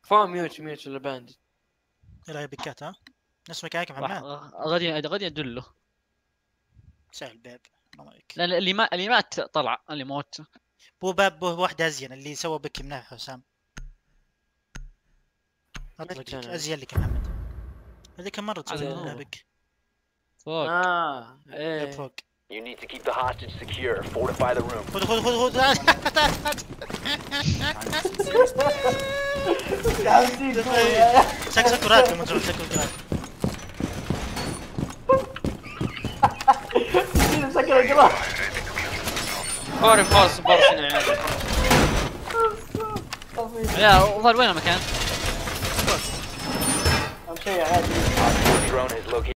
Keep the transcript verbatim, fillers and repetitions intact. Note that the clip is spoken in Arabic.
فا ميوت ميوت ولا باندي. لا بكات ها نفس مكانك يا راح محمد. غادي غادي ادله. سهل باب الله عليك. لان اللي ما اللي مات طلع، اللي موت بو باب بو واحد ازين اللي سوى بك مناح حسام. اطلق لك مكان ازين لك يا محمد. هذيك مرة تسوي على- منها بك. فوق. اه باب ايه فوق. You need to keep the hostage secure. Fortify the room. خذ خذ خذ خذ. سك سك راد من زمان سك راد. فاري فاص بارسين عادي. يا وين المكان؟ Drone has located